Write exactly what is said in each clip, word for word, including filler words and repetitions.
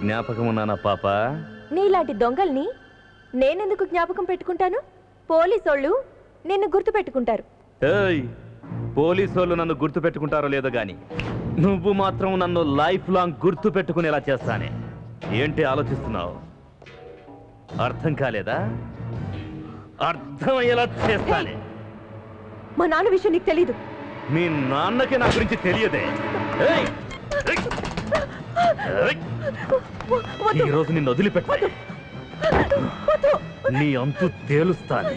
జ్ఞాపకం ఉన్నానా పాప? నీలాంటి దొంగల్ని నేనెందుకు జ్ఞాపకం పెట్టుకుంటాను? పోలీసోళ్ళు నిన్ను గుర్తు పెట్టుకుంటారు. ఏయ్, పోలీసోళ్ళు నన్ను గుర్తు పెట్టుకుంటారో లేదో గాని నువ్వు మాత్రం నన్ను లైఫ్ లాంగ్ గుర్తు పెట్టుకునేలా చేస్తానే. ఏంటి ఆలోచిస్తున్నావు? అర్థం కాలేదా? అర్థమయ్యేలా చేస్తానే. మా నాన్న విషయం నీకు తెలీదు. మీ నాన్నకి నా గురించి తెలియదే. ఈ రోజు నిన్ను వదిలిపెట్టా. నీ అంతు తేలుస్తానే.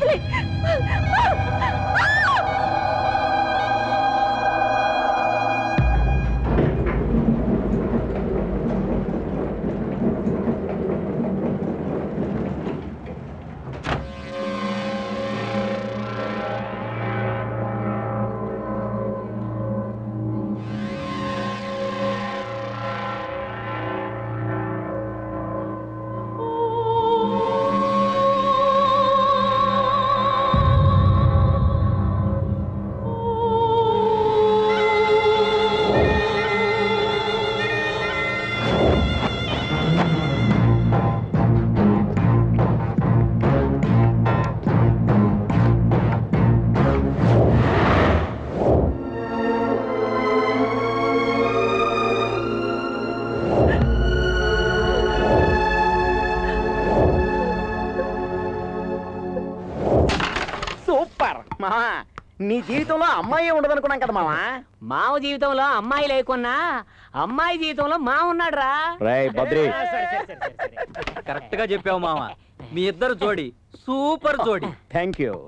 నీ జీవితంలో అమ్మాయి ఉండదు అనుకున్నాం కదా మావా. మావ జీవితంలో అమ్మాయి లేకున్నా అమ్మాయి జీవితంలో మా ఉన్నాడు రా. కరెక్ట్ గా చెప్పావు మామ. మీ ఇద్దరు జోడి సూపర్ జోడి. Thank you.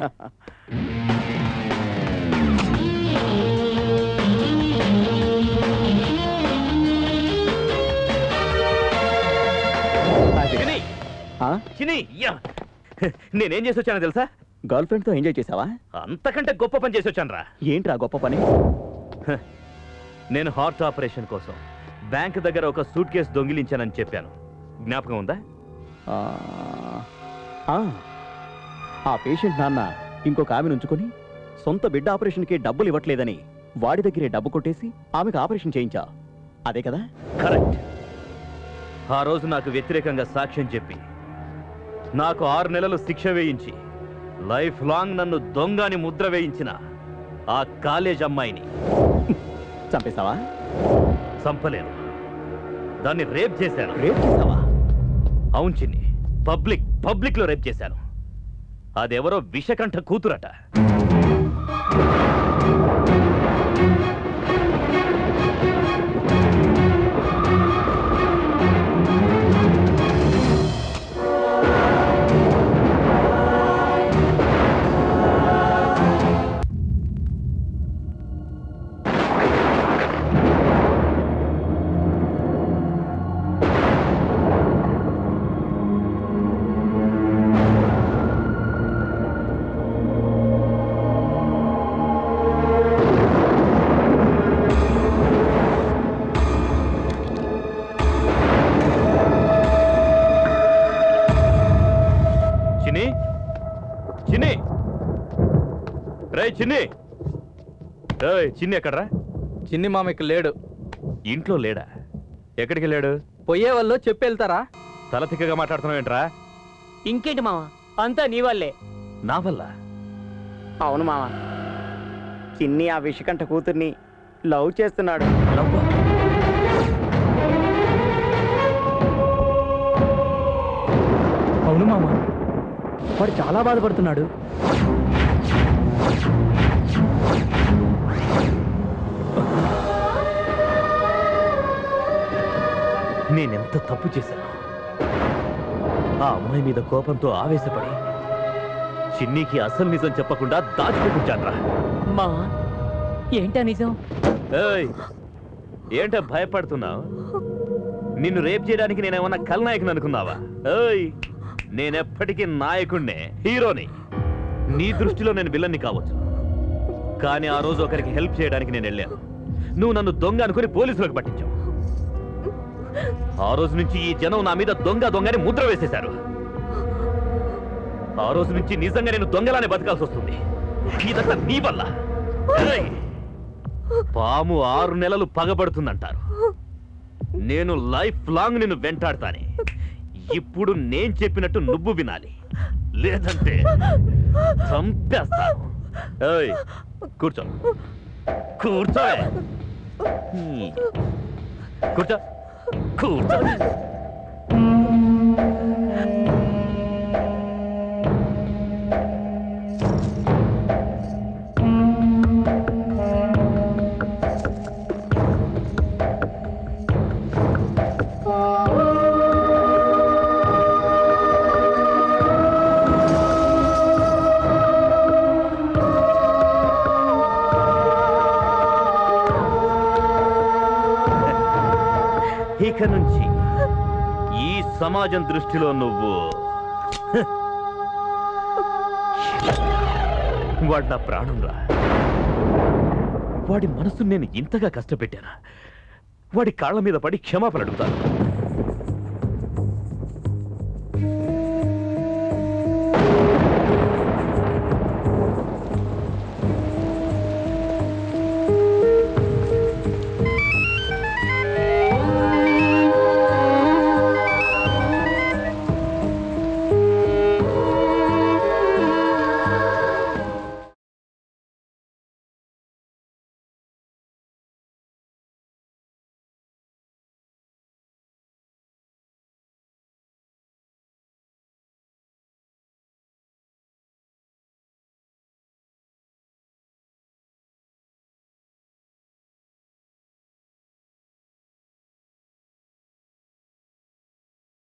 నేనేం చేసి వచ్చానో తెలుసా? గర్ల్ ఫ్రెండ్ తో ఎంజాయ్ చేసావా? అంతకంటే గొప్ప పని చేసి వచ్చాను రా. ఏంట్రా గొప్ప పని? నేను హార్ట్ ఆపరేషన్ కోసం బ్యాంక్ దగ్గర ఒక సూట్ కేసు దొంగిలించానని చెప్పాను. జ్ఞాపకం ఉందా? ఆ పేషెంట్ నాన్న ఇంకొక ఆమెను ఉంచుకొని సొంత బిడ్డ ఆపరేషన్కి డబ్బులు ఇవ్వట్లేదని వాడి దగ్గరే డబ్బు కొట్టేసి ఆమెకు ఆపరేషన్ చేయించా, అదే కదా? కరెక్ట్. ఆ రోజు నాకు వ్యతిరేకంగా సాక్ష్యం చెప్పి నాకు ఆరు నెలలు శిక్ష వేయించి లైఫ్ లాంగ్ నన్ను దొంగని ముద్ర వేయించిన ఆ కాలేజ్ అమ్మాయిని చంపేశావా? చంపలేను, దాన్ని రేప్ చేశాను. రేప్ చేశావా? అవును చిన్ని, పబ్లిక్ పబ్లిక్ లో రేప్ చేశాను. అదెవరో విషకంఠ కూతురట. చిన్ని, చిన్ని ఎక్కడరా? చిన్ని మామ ఇక్కడ లేడు. ఇంట్లో లేడా? ఎక్కడికి వెళ్ళాడు? పోయే వాళ్ళు చెప్పి వెళ్తారా? తల తిక్కగా మాట్లాడుతున్నావు ఏంట్రా? ఇంకేంటి మామ, అంతా నీ వల్లే. నా వల్ల? అవును మామ, చిన్ని ఆ విషకంఠ కూతుర్ని లవ్ చేస్తున్నాడు. అవును మామ, వాడు చాలా బాధపడుతున్నాడు. నేనెంత తప్పు చేశాను. ఆ అమ్మాయి మీద కోపంతో ఆవేశపడి చిన్నికి అసలు నిజం చెప్పకుండా దాచిపెట్టించాన్రా. మా ఏంటా నిజం? ఏంటో భయపడుతున్నావు? నిన్ను రేప్ చేయడానికి నేనేమన్నా కల్నాయకుని అనుకున్నావా? ఏయ్, నేనెప్పటికీ నాయకుణ్ణే, హీరోని. నీ దృష్టిలో నేను విలన్ని కావచ్చు, కానీ ఆ రోజు ఒకరికి హెల్ప్ చేయడానికి నేను వెళ్ళాను. నువ్వు నన్ను దొంగ అనుకుని పోలీసులకు పట్టించావు. ఆ రోజు నుంచి ఈ జనం నా మీద దొంగ దొంగని ముద్ర వేసేశారు. ఆ రోజు నుంచి నిజంగా నేను దొంగలానే బతకాల్సి వస్తుంది. ఇదంతా నీ వల్ల. పాము ఆరు నెలలు పగబడుతుందంటారు, నేను లైఫ్ లాంగ్ నిన్ను వెంటాడతానే. ఇప్పుడు నేను చెప్పినట్టు నువ్వు వినాలి, లేదంటే చంపేస్తాను. ఏయ్, కూర్చో కూర్చో కూర్చో కూర్చో. ఇక నుంచి ఈ సమాజం దృష్టిలో నువ్వు వాడు నా ప్రాణం రా. వాడి మనసు నేను ఇంతగా కష్టపెట్టానా? వాడి కాళ్ళ మీద పడి క్షమాపణ అడుగుతాను.